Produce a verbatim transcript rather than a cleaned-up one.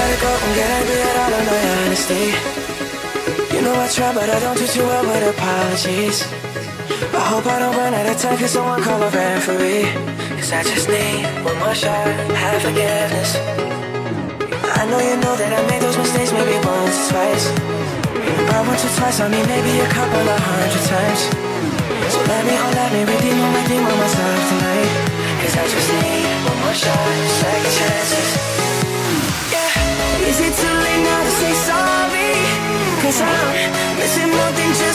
let it go and get angry at all of my honesty. You know I try, but I don't do too well with apologies. I hope I don't run out of time, cause someone call a referee. Cause I just need one more shot, have forgiveness. I know you know that I made those mistakes maybe once or twice. Not once or twice, I mean maybe a couple of hundred times. So let me, oh let me redeem on, redeem on myself tonight. Cause I just need one more shot, second chances. Yeah, is it too late now to say sorry? Cause I'm missing more than just